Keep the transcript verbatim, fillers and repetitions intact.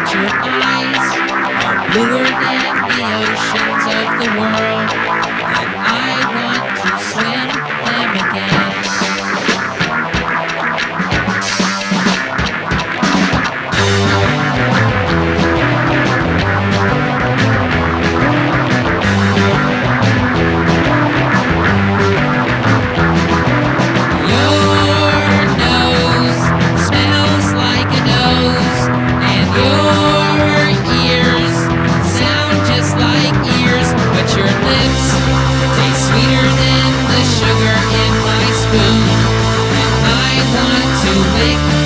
but your eyes are bluer than the oceans of the world, and I want to swim them again. Your nose smells like a nose, and your ears sound just like ears, but your lips taste sweeter than the sugar in my spoon, and I want to lick